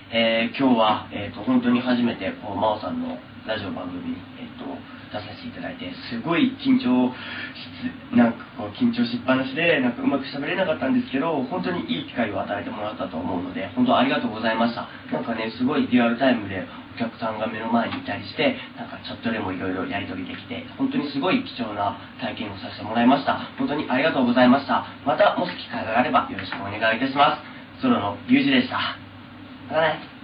今日は、本当に初めて真央さんのラジオ番組に、出させていただいて、すごい緊張しっぱなしでうまく喋れなかったんですけど、本当にいい機会を与えてもらったと思うので、本当ありがとうございました。すごいリアルタイムでお客さんが目の前にいたりして、チャットでもいろいろやり取りできて、本当にすごい貴重な体験をさせてもらいました。本当にありがとうございました。またもし機会があればよろしくお願いいたします。ソロのゆうじでした。またね。